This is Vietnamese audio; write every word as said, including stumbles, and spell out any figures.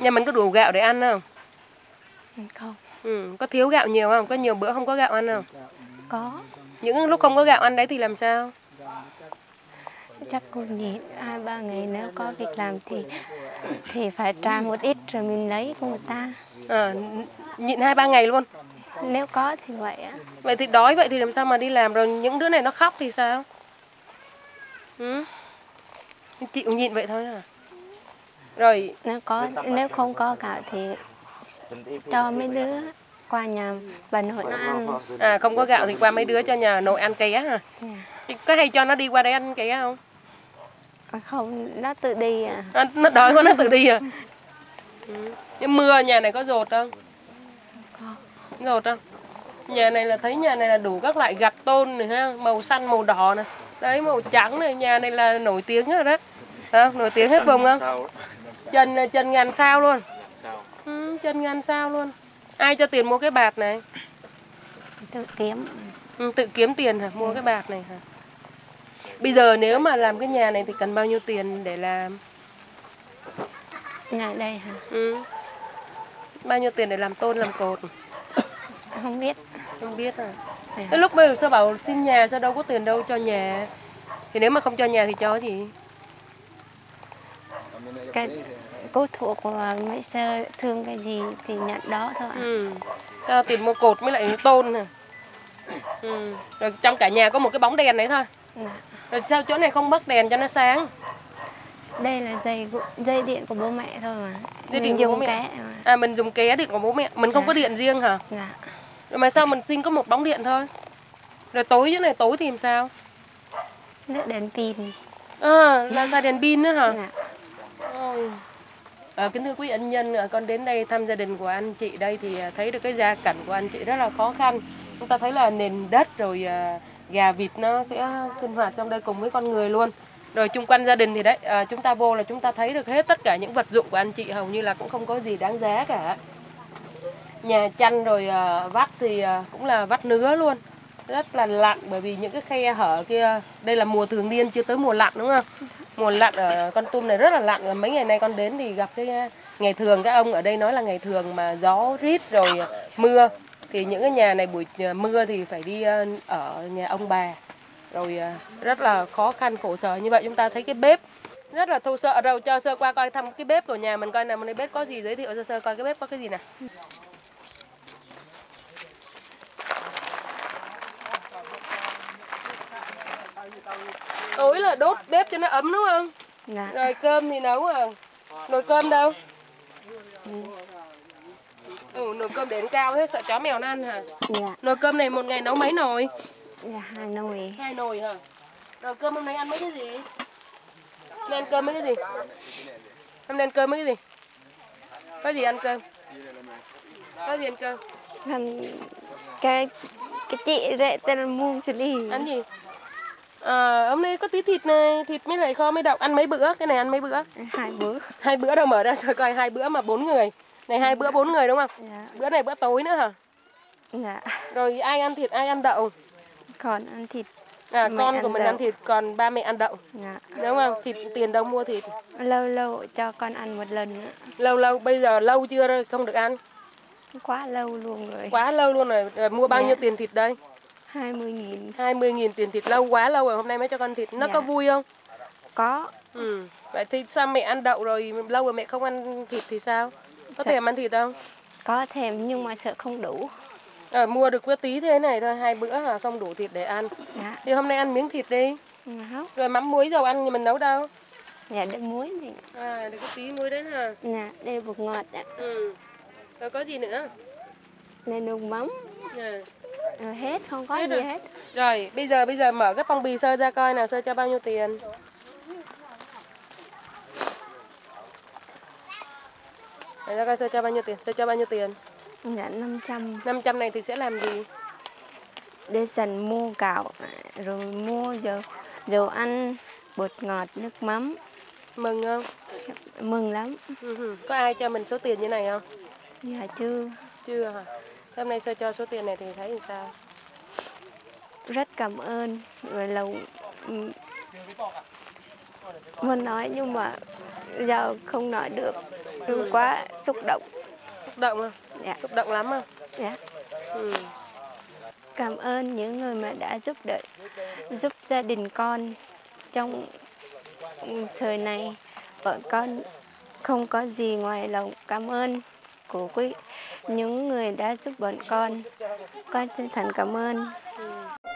Nhà mình có đủ gạo để ăn không? Không. Ừ. Có thiếu gạo nhiều không? Có nhiều bữa không có gạo ăn không? Có. Những lúc không có gạo ăn đấy thì làm sao? Chắc cũng nhịn hai ba ngày, nếu có việc làm thì thì phải trả một ít rồi mình lấy của người ta. À, nhịn hai ba ngày luôn. Nếu có thì vậy á. Vậy thì đói vậy thì làm sao mà đi làm, rồi những đứa này nó khóc thì sao? Ừ? Chịu nhịn vậy thôi à? Rồi Nếu có nếu không có gạo thì cho mấy đứa qua nhà bà nội nó ăn. à không có gạo thì qua mấy đứa cho nhà nội ăn ké hả? Yeah. Có hay cho nó đi qua đây ăn ké không? À, không, nó tự đi à. À, nó đói quá nó tự đi à? Ừ. Nhưng mưa nhà này có dột không? Có. Dột không? Nhà này là thấy nhà này là đủ các loại gạch tôn này ha, màu xanh màu đỏ này, đấy màu trắng này, nhà này là nổi tiếng rồi đó. Không? Nổi tiếng hết vùng không? Trần Trần ngàn sao luôn. Ừ, Trần ngàn sao luôn. Ai cho tiền mua cái bạt này? Tự kiếm. Ừ, tự kiếm tiền hả? Mua cái bạt này hả? Bây giờ nếu mà làm cái nhà này thì cần bao nhiêu tiền để làm? Nhà đây hả? Ừ. Bao nhiêu tiền để làm tôn làm cột? Không biết. Không biết à? À. Cái lúc bây giờ sao bảo xin nhà, sao đâu có tiền đâu cho nhà? Thì nếu mà không cho nhà thì cho cái gì? Cái cô thuộc của mấy sơ thương cái gì thì nhận đó thôi ạ. Ừ. Cho tiền mua cột với lại tôn nè. Ừ. Rồi trong cả nhà có một cái bóng đèn đấy thôi. Dạ. Rồi sao chỗ này không bắt đèn cho nó sáng? Đây là dây dây điện của bố mẹ thôi mà. Dây Mình điện của dùng bố mẹ. ké mà. À mình dùng ké điện của bố mẹ, mình không Dạ. có điện riêng hả? Dạ. Rồi mà sao mình xin có một bóng điện thôi? Rồi tối chỗ này tối thì làm sao? Nước đèn pin. À, là xài đèn pin nữa hả? Dạ. Ôi. À, kính thưa quý ân nhân, con đến đây thăm gia đình của anh chị đây thì thấy được cái gia cảnh của anh chị rất là khó khăn. Chúng ta thấy là nền đất rồi à, gà vịt nó sẽ sinh hoạt trong đây cùng với con người luôn. Rồi chung quanh gia đình thì đấy, à, chúng ta vô là chúng ta thấy được hết tất cả những vật dụng của anh chị, hầu như là cũng không có gì đáng giá cả. Nhà chăn rồi à, vắt thì à, cũng là vắt nứa luôn. Rất là lạnh bởi vì những cái khe hở kia, đây là mùa thường niên chưa tới mùa lạnh đúng không? Mùa lạnh ở Kon Tum này rất là lạnh, rồi mấy ngày nay con đến thì gặp cái ngày thường, các ông ở đây nói là ngày thường mà gió rít rồi mưa thì những cái nhà này buổi mưa thì phải đi ở nhà ông bà, rồi rất là khó khăn khổ sở như vậy. Chúng ta thấy cái bếp rất là thô sợ. Đâu cho sơ qua coi thăm cái bếp của nhà mình coi nào, mình bếp có gì, giới thiệu cho sơ coi cái bếp có cái gì nào. Tối là đốt bếp cho nó ấm đúng không? Dạ. Rồi cơm thì nấu à? Nồi cơm đâu? Ừ. Ừ, nồi cơm đến cao thế, sợ chó mèo nó ăn hả? Dạ. Nồi cơm này một ngày nấu mấy nồi? Dạ, hai nồi. Hai nồi hả? Rồi cơm hôm nay ăn mấy cái gì? Hôm nay ăn cơm mấy cái gì? Hôm nay ăn cơm mấy cái gì? Có gì ăn cơm? Có gì ăn cơm? Ăn cái cái chị đấy tên là Muông xử lý. Ăn gì? À, hôm nay có tí thịt này, thịt với lại kho mới đậu. Ăn mấy bữa? Cái này ăn mấy bữa? Hai bữa. Hai bữa đâu, mở ra rồi coi, hai bữa mà bốn người. Này hai bữa bốn người đúng không? Dạ. Bữa này bữa tối nữa hả? Dạ. Rồi ai ăn thịt, ai ăn đậu? Còn ăn thịt. À, mẹ con ăn của mình đậu. ăn thịt, còn ba mẹ ăn đậu. Dạ. Đúng không? Thịt tiền đâu mua thịt? Lâu lâu cho con ăn một lần nữa. Lâu lâu, bây giờ lâu chưa rồi, không được ăn? Quá lâu luôn rồi. Quá lâu luôn rồi. Rồi mua bao Dạ. nhiêu tiền thịt đây? Hai mươi nghìn. Hai mươi nghìn tiền thịt, lâu quá lâu rồi, hôm nay mới cho con thịt. Nó Dạ. có vui không? Có. Ừ. Vậy thì sao mẹ ăn đậu rồi, lâu rồi mẹ không ăn thịt thì sao? Có Dạ. thèm ăn thịt không? Có thèm nhưng mà sợ không đủ. À, mua được cái tí thế này thôi, hai bữa hả, không đủ thịt để ăn. Dạ. Thì hôm nay ăn miếng thịt đi. Không. Rồi mắm muối dầu ăn thì mình nấu đâu? Dạ, để muối này. À, được cái tí muối đấy hả? Dạ, đây là bột ngọt ạ. Ừ. Rồi có gì nữa? Đây nước mắm. Ừ. Rồi hết, không có Hết gì rồi. hết. Rồi, bây giờ bây giờ mở cái phong bì sơ ra coi nào, sơ cho bao nhiêu tiền. Để ra coi sơ cho bao nhiêu tiền, sơ cho bao nhiêu tiền. Dạ, năm trăm. năm trăm này thì sẽ làm gì? Để dần mua gạo, rồi mua dầu, dầu ăn, bột ngọt, nước mắm. Mừng không? Mừng lắm. Ừ. Có ai cho mình số tiền như này không? Dạ chưa. Chưa hả? Hôm nay sơ cho số tiền này thì thấy thì sao? Rất cảm ơn. Rồi lâu muốn nói nhưng mà giờ không nói được. Đúng quá xúc động. Xúc động không? Dạ. Xúc động lắm không? Dạ. Ừ. Cảm ơn những người mà đã giúp đỡ, giúp gia đình con trong thời này. Bọn con không có gì ngoài lòng cảm ơn của quý những người đã giúp bọn con. Con chân thành cảm ơn. Ừ.